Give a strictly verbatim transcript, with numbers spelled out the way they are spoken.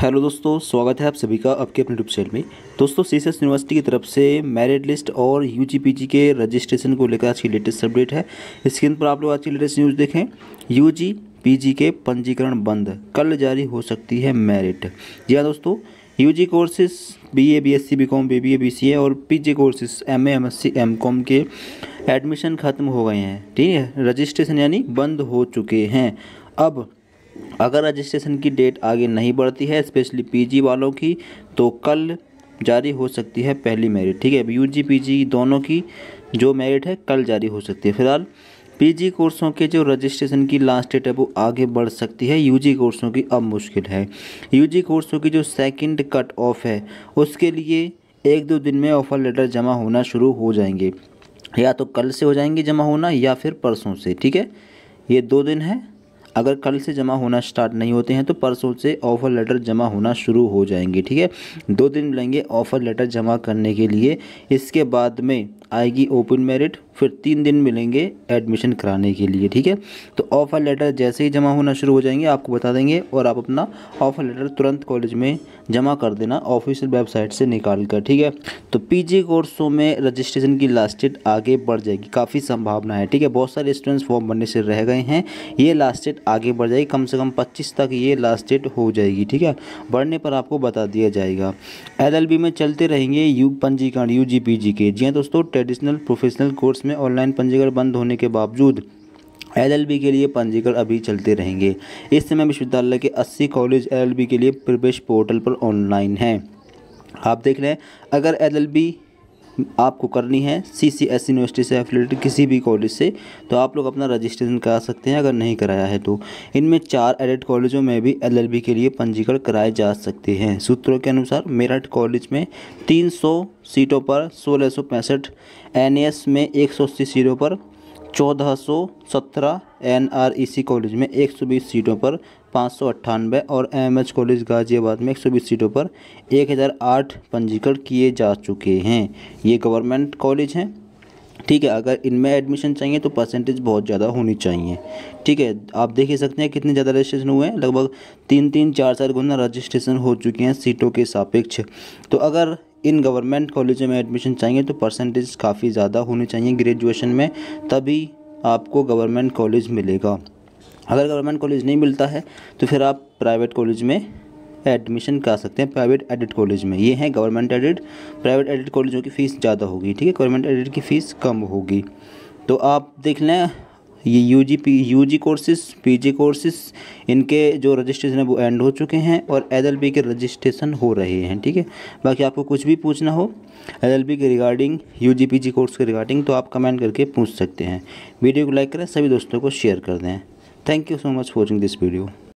Hello दोस्तों, स्वागत है आप सभी का आपके अपने यूट्यूब चैनल में। दोस्तों, सीएसएस यूनिवर्सिटी की तरफ से मेरिट लिस्ट और यूजी पीजी के रजिस्ट्रेशन को लेकर आज की लेटेस्ट अपडेट है। स्क्रीन पर आप लोग आज की लेटेस्ट न्यूज़ देखें। यूजी पीजी के पंजीकरण बंद, कल जारी हो सकती है मेरिट। जी हाँ दोस्तों, UG courses BA, BSc, BCom, BBA, BCA और PG courses MA, MSc, MCom के एडमिशन खत्म हो गए हैं। ठीक है, रजिस्ट्रेशन यानी बंद हो चुके हैं। अब अगर रजिस्ट्रेशन की डेट आगे नहीं बढ़ती है, स्पेशली पीजी वालों की, तो कल जारी हो सकती है पहली मेरिट। ठीक है, अब यूजी पीजी दोनों की जो मेरिट है कल जारी हो सकती है। फिलहाल पीजी कोर्सों के जो रजिस्ट्रेशन की लास्ट डेट है वो आगे बढ़ सकती है, यूजी कोर्सों की अब मुश्किल है। यूजी कोर्सों की जो सेकंड कट ऑफ है उसके लिए एक दो दिन में ऑफर लेटर जमा होना शुरू हो जाएंगे, या तो कल से हो जाएंगे जमा होना या फिर परसों से। ठीक है, ये दो दिन है। अगर कल से जमा होना स्टार्ट नहीं होते हैं तो परसों से ऑफ़र लेटर जमा होना शुरू हो जाएंगे। ठीक है, दो दिन मिलेंगे ऑफ़र लेटर जमा करने के लिए। इसके बाद में आएगी ओपन मेरिट, फिर तीन दिन मिलेंगे एडमिशन कराने के लिए। ठीक है, तो ऑफ़र लेटर जैसे ही जमा होना शुरू हो जाएंगे आपको बता देंगे, और आप अपना ऑफ़र लेटर तुरंत कॉलेज में जमा कर देना ऑफिशियल वेबसाइट से निकाल कर। ठीक है, तो पीजी कोर्सों में रजिस्ट्रेशन की लास्ट डेट आगे बढ़ जाएगी, काफ़ी संभावना है। ठीक है, बहुत सारे स्टूडेंट्स फॉर्म भरने से रह गए हैं, ये लास्ट डेट आगे बढ़ जाएगी, कम से कम पच्चीस तक ये लास्ट डेट हो जाएगी। ठीक है, बढ़ने पर आपको बता दिया जाएगा। एलएलबी में चलते रहेंगे यू पंजीकरण यूजी पीजी के। जी हाँ दोस्तों, ट्रेडिशनल प्रोफेशनल कोर्स में ऑनलाइन पंजीकरण बंद होने के बावजूद एलएलबी के लिए पंजीकरण अभी चलते रहेंगे। इस समय विश्वविद्यालय के अस्सी कॉलेज एलएलबी के लिए प्रवेश पोर्टल पर ऑनलाइन हैं। आप देख रहे हैं, अगर एलएलबी आपको करनी है सीसीएस यूनिवर्सिटी से एफिलिएटेड किसी भी कॉलेज से, तो आप लोग अपना रजिस्ट्रेशन करा सकते हैं अगर नहीं कराया है तो। इनमें चार एडेड कॉलेजों में भी एलएलबी के लिए पंजीकरण कराए जा सकते हैं। सूत्रों के अनुसार मेरठ कॉलेज में तीन सौ सीटों पर सोलह सौ पैंसठ, एनएस में एक सौ अस्सी सीटों पर चौदह सौ सत्रह, एनआरईसी कॉलेज में एक सौ बीस सीटों पर पाँच सौ अट्ठानबे और एमएच कॉलेज गाजियाबाद में एक सौ बीस सीटों पर एक हज़ार आठ पंजीकरण किए जा चुके हैं। ये गवर्नमेंट कॉलेज हैं। ठीक है, अगर इनमें एडमिशन चाहिए तो परसेंटेज बहुत ज़्यादा होनी चाहिए। ठीक है, आप देख ही सकते हैं कितने ज़्यादा रजिस्ट्रेशन हुए हैं, लगभग तीन तीन चार चार गुना रजिस्ट्रेशन हो चुके हैं सीटों के सापेक्ष। तो अगर इन गवर्नमेंट कॉलेजों में एडमिशन चाहिए तो परसेंटेज काफ़ी ज़्यादा होनी चाहिए ग्रेजुएशन में, तभी आपको गवर्नमेंट कॉलेज मिलेगा। अगर गवर्नमेंट कॉलेज नहीं मिलता है तो फिर आप प्राइवेट कॉलेज में एडमिशन करा सकते हैं, प्राइवेट एडेड कॉलेज में। ये हैं गवर्नमेंट एडेड, प्राइवेट एडेड कॉलेजों की फ़ीस ज़्यादा होगी। ठीक है, गवर्नमेंट एडेड की फ़ीस कम होगी। तो आप देख लें, ये UG P UG courses, PG courses, इनके जो रजिस्ट्रेशन है वो एंड हो चुके हैं और एलएलबी के रजिस्ट्रेशन हो रहे हैं। ठीक है, बाकी आपको कुछ भी पूछना हो एलएलबी के रिगार्डिंग, यूजी पीजी कोर्स के रिगार्डिंग, तो आप कमेंट करके पूछ सकते हैं। वीडियो को लाइक करें, सभी दोस्तों को शेयर कर दें। Thank you so much for watching this video.